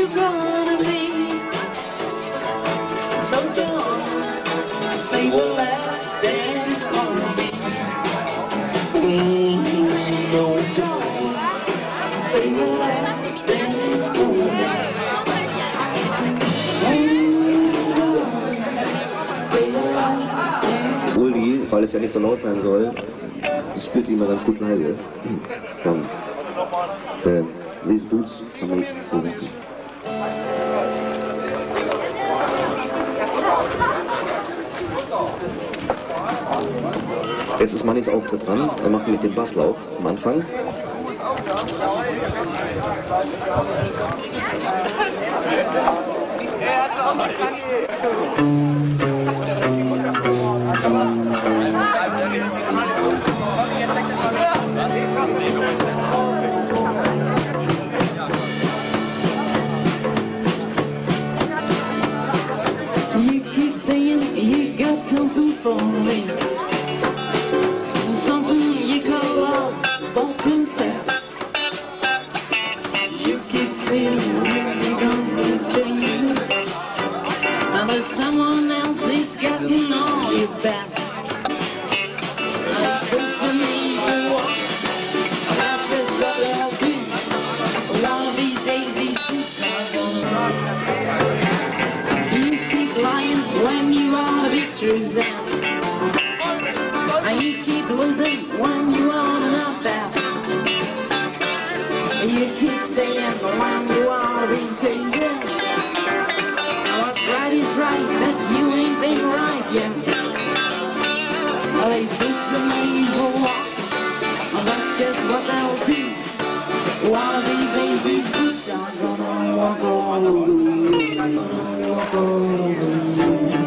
you gonna be? So don't say the last dance for me. No, don't say the last dance for me. Obwohl die, weil es ja nicht so laut sein soll, das spielt sie immer ganz gut leise. Dann These Boots kann man nicht so machen. Jetzt ist Mannys Auftritt dran. Er macht nämlich den Basslauf am Anfang. You keep saying you got something for me, something you call out, don't confess. You keep saying you're gonna change, but someone else is getting all your best. Speak to me for what? That's just what I'll do. One of these days these boots are gonna rock. You keep lying when you ought to be true then. You keep losing when you ought to not bet. You keep saying when you ought to be changing. What's right is right, but you ain't been right yet. These boots are made for walk, that's just what they'll do. One of these days these boots are gonna walk all over you. Walk all over you.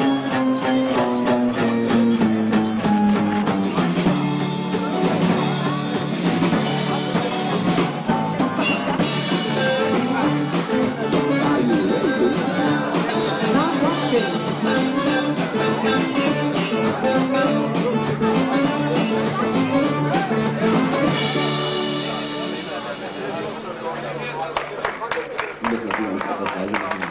Wir müssen natürlich etwas leise machen.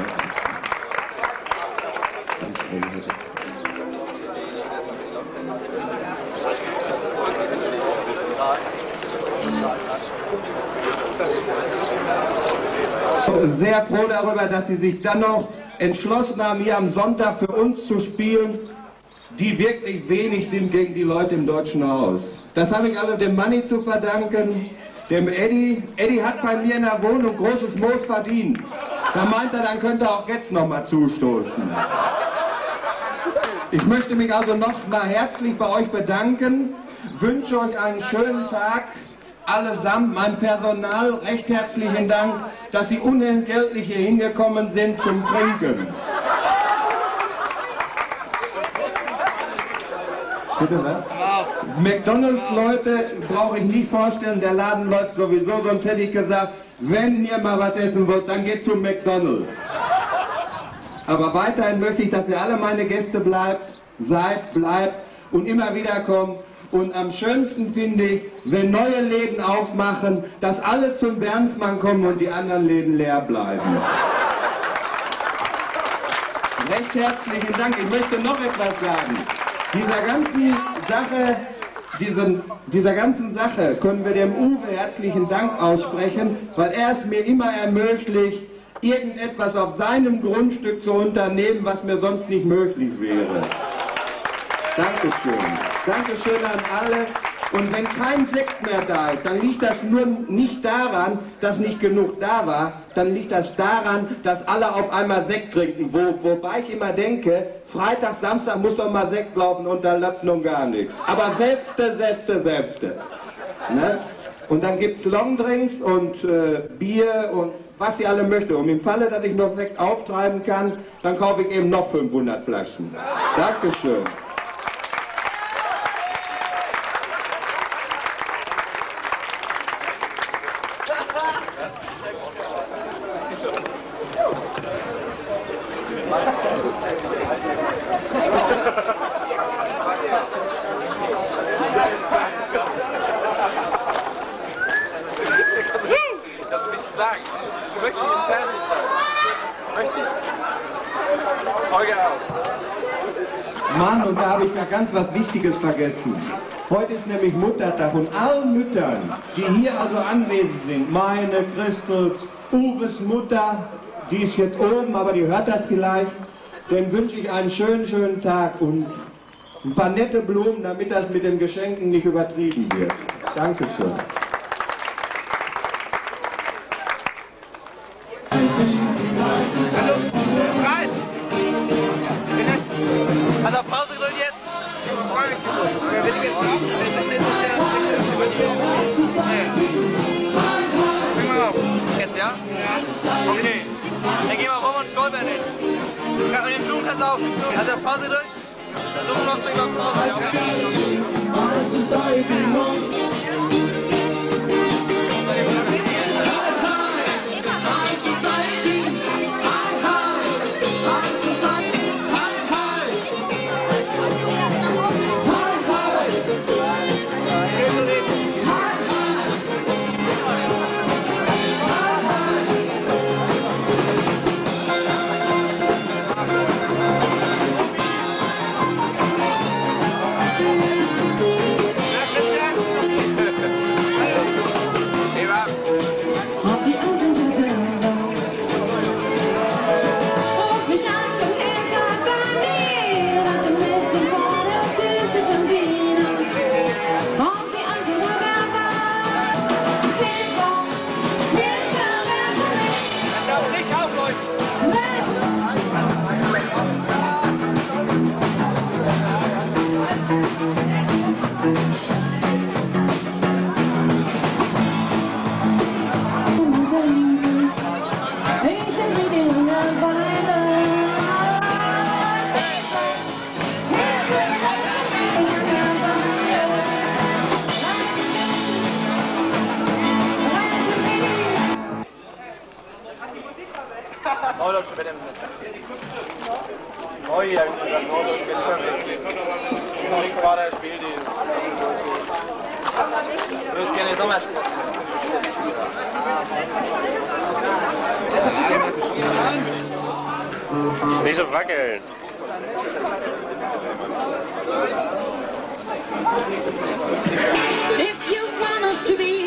Sehr froh darüber, dass Sie sich dann noch entschlossen haben, hier am Sonntag für uns zu spielen, die wirklich wenig sind gegen die Leute im Deutschen Haus. Das habe ich also dem Manni zu verdanken, dem Eddie. Eddie hat bei mir in der Wohnung großes Moos verdient. Da meint er, dann könnte er auch jetzt noch mal zustoßen. Ich möchte mich also noch mal herzlich bei euch bedanken, wünsche euch einen schönen Tag. Allesamt, mein Personal, recht herzlichen Dank, dass Sie unentgeltlich hier hingekommen sind zum Trinken. Bitte, ne? McDonalds-Leute brauche ich nicht vorstellen, der Laden läuft sowieso, sonst hätte ich gesagt, wenn ihr mal was essen wollt, dann geht zum McDonalds. Aber weiterhin möchte ich, dass ihr alle meine Gäste bleibt und immer wieder kommt. Und am schönsten finde ich, wenn neue Läden aufmachen, dass alle zum Bernsmann kommen und die anderen Läden leer bleiben. Recht herzlichen Dank. Ich möchte noch etwas sagen. Dieser ganzen Sache können wir dem Uwe herzlichen Dank aussprechen, weil er es mir immer ermöglicht, irgendetwas auf seinem Grundstück zu unternehmen, was mir sonst nicht möglich wäre. Dankeschön. Dankeschön an alle. Und wenn kein Sekt mehr da ist, dann liegt das nur nicht daran, dass nicht genug da war, dann liegt das daran, dass alle auf einmal Sekt trinken. Wobei ich immer denke, Freitag, Samstag muss doch mal Sekt laufen und da läuft nun gar nichts. Aber Säfte. Ne? Und dann gibt es Longdrinks und Bier und was ihr alle möchtet. Und im Falle, dass ich noch Sekt auftreiben kann, dann kaufe ich eben noch 500 Flaschen. Dankeschön. Kannst du nichts sagen? möchte ich im Fernsehen sein. Möchte ich. Holger auch. Mann, und da habe ich gar ganz was Wichtiges vergessen. Heute ist nämlich Muttertag und allen Müttern, die hier also anwesend sind, meine, Christus, Uwes Mutter, die ist jetzt oben, aber die hört das vielleicht, denen wünsche ich einen schönen, schönen Tag und ein paar nette Blumen, damit das mit den Geschenken nicht übertrieben wird. Dankeschön. Also Pause gedrückt jetzt. Bring mal auf. Jetzt, ja? Okay. Dann gehen wir rum und stolpern nicht. Mit dem Zoom kannst du auch. Also Pause durch. Zoom noch so über Norddeutsche Welle. Oh ja, wie gesagt, Norddeutsche Welle. Ich war der Spiel, die. Du würdest gerne Sommersport. Nicht so wackeln. If you want us to be